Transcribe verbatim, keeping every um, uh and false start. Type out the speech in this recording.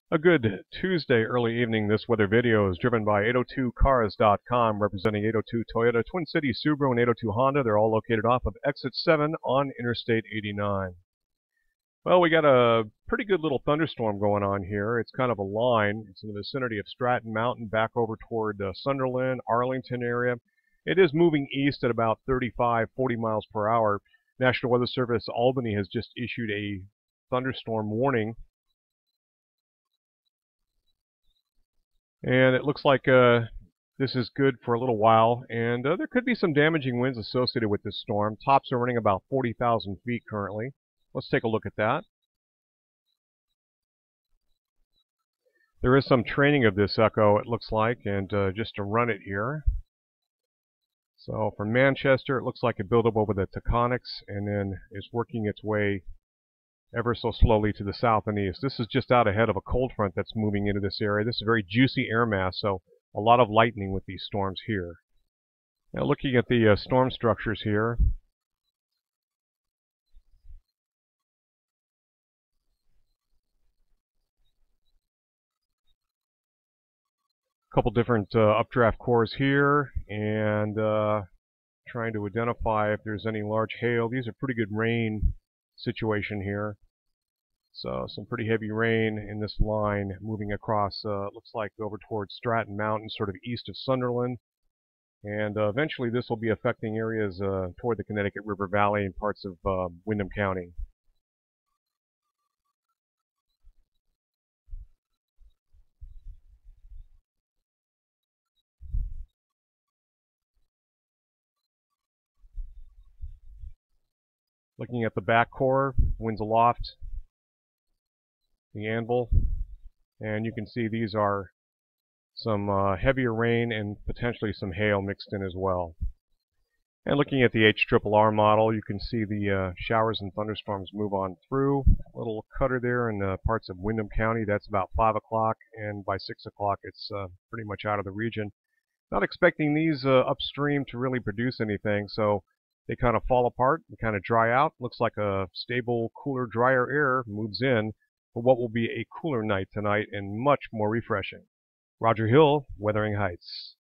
A good Tuesday early evening. This weather video is driven by eight oh two cars dot com, representing eight oh two Toyota, Twin Cities Subaru, and eight oh two Honda. They're all located off of exit seven on Interstate eighty-nine. Well, we got a pretty good little thunderstorm going on here. It's kind of a line. It's in the vicinity of Stratton Mountain, back over toward uh, Sunderland, Arlington area. It is moving east at about thirty-five, forty miles per hour. National Weather Service Albany has just issued a thunderstorm warning. And it looks like uh, this is good for a little while, and uh, there could be some damaging winds associated with this storm. Tops are running about forty thousand feet currently. Let's take a look at that. There is some training of this echo, it looks like, and uh, just to run it here. So from Manchester, it looks like it built up over the Taconics and then is working its way ever so slowly to the south and east. This is just out ahead of a cold front that's moving into this area. This is a very juicy air mass, so a lot of lightning with these storms here. Now looking at the uh, storm structures here, a couple different uh, updraft cores here, and uh, trying to identify if there's any large hail. These are pretty good rain situation here. So some pretty heavy rain in this line moving across, uh, looks like over towards Stratton Mountain, sort of east of Sunderland. And uh, eventually this will be affecting areas uh, toward the Connecticut River Valley and parts of uh, Windham County. Looking at the back core, winds aloft, the anvil, and you can see these are some uh, heavier rain and potentially some hail mixed in as well. And looking at the H R R R model, you can see the uh, showers and thunderstorms move on through. A little cutter there in uh, parts of Windham County. That's about five o'clock, and by six o'clock it's uh, pretty much out of the region. Not expecting these uh, upstream to really produce anything, so they kind of fall apart and kind of dry out. Looks like a stable, cooler, drier air moves in for what will be a cooler night tonight and much more refreshing. Roger Hill, Wuthering Heights.